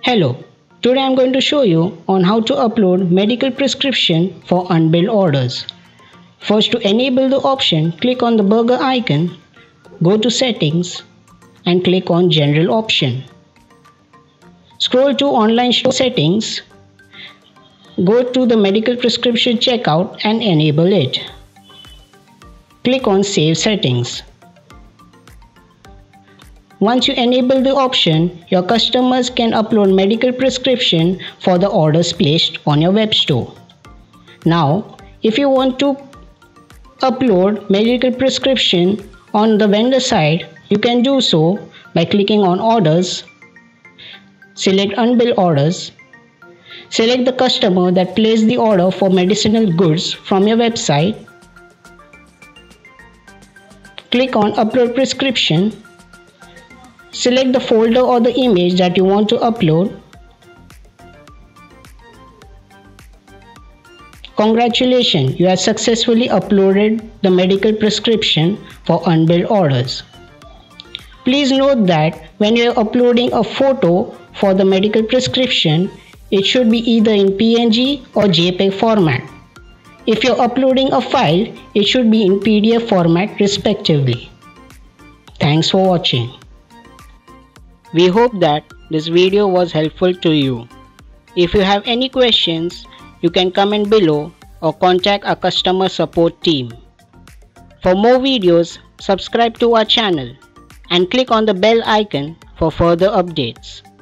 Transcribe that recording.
Hello, today I am going to show you on how to upload medical prescription for unbilled orders. First, to enable the option, click on the burger icon, go to settings and click on general option. Scroll to online store settings, go to the medical prescription checkout and enable it. Click on save settings. Once you enable the option, your customers can upload medical prescription for the orders placed on your web store. Now, if you want to upload medical prescription on the vendor side, you can do so by clicking on orders, select unbilled orders, select the customer that placed the order for medicinal goods from your website, click on upload prescription, select the folder or the image that you want to upload. Congratulations, you have successfully uploaded the medical prescription for unbilled orders. Please note that when you are uploading a photo for the medical prescription, it should be either in PNG or JPEG format. If you are uploading a file, it should be in PDF format respectively. Thanks for watching. We hope that this video was helpful to you. If you have any questions, you can comment below or contact our customer support team. For more videos, subscribe to our channel and click on the bell icon for further updates.